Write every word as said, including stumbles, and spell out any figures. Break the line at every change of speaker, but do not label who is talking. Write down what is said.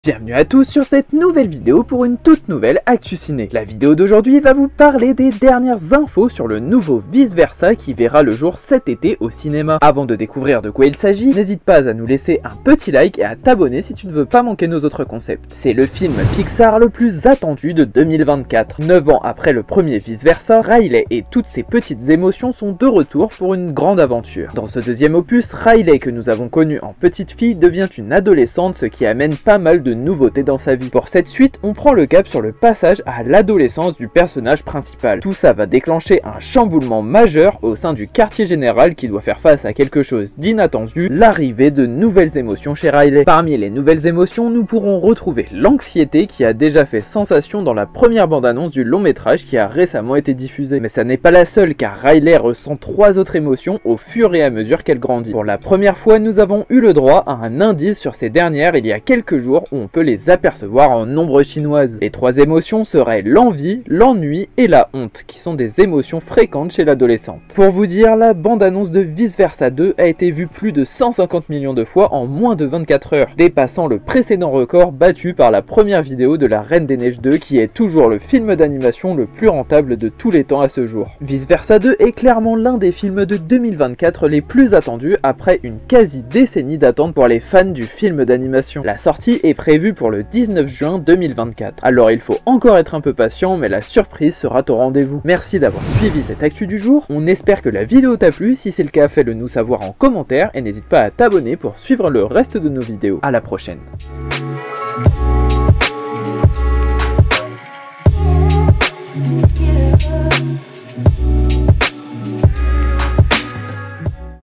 Bienvenue à tous sur cette nouvelle vidéo pour une toute nouvelle Actu Ciné. La vidéo d'aujourd'hui va vous parler des dernières infos sur le nouveau Vice Versa qui verra le jour cet été au cinéma. Avant de découvrir de quoi il s'agit, n'hésite pas à nous laisser un petit like et à t'abonner si tu ne veux pas manquer nos autres concepts. C'est le film Pixar le plus attendu de deux mille vingt-quatre. neuf ans après le premier Vice Versa, Riley et toutes ses petites émotions sont de retour pour une grande aventure. Dans ce deuxième opus, Riley que nous avons connue en petite fille devient une adolescente, ce qui amène pas mal de nouveautés dans sa vie. Pour cette suite, on prend le cap sur le passage à l'adolescence du personnage principal. Tout ça va déclencher un chamboulement majeur au sein du quartier général qui doit faire face à quelque chose d'inattendu, l'arrivée de nouvelles émotions chez Riley. Parmi les nouvelles émotions, nous pourrons retrouver l'anxiété qui a déjà fait sensation dans la première bande-annonce du long métrage qui a récemment été diffusé. Mais ça n'est pas la seule car Riley ressent trois autres émotions au fur et à mesure qu'elle grandit. Pour la première fois, nous avons eu le droit à un indice sur ces dernières il y a quelques jours où on peut les apercevoir en nombre chinoise. Les trois émotions seraient l'envie, l'ennui et la honte, qui sont des émotions fréquentes chez l'adolescente. Pour vous dire, la bande-annonce de Vice Versa deux a été vue plus de cent cinquante millions de fois en moins de vingt-quatre heures, dépassant le précédent record battu par la première vidéo de La Reine des Neiges deux, qui est toujours le film d'animation le plus rentable de tous les temps à ce jour. Vice Versa deux est clairement l'un des films de deux mille vingt-quatre les plus attendus après une quasi-décennie d'attente pour les fans du film d'animation. La sortie est prévue pour le dix-neuf juin deux mille vingt-quatre. Alors il faut encore être un peu patient, mais la surprise sera au rendez-vous. Merci d'avoir suivi cette actu du jour, on espère que la vidéo t'a plu, si c'est le cas fais-le nous savoir en commentaire et n'hésite pas à t'abonner pour suivre le reste de nos vidéos. À la prochaine.